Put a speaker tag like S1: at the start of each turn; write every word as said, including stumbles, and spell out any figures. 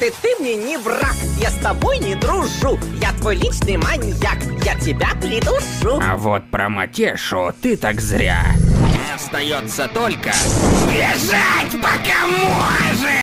S1: и ты мне не враг. Я с тобой не дружу, я твой личный маньяк. Я тебя придушу.
S2: А вот про Матешу ты так зря. Остается только бежать, пока можешь!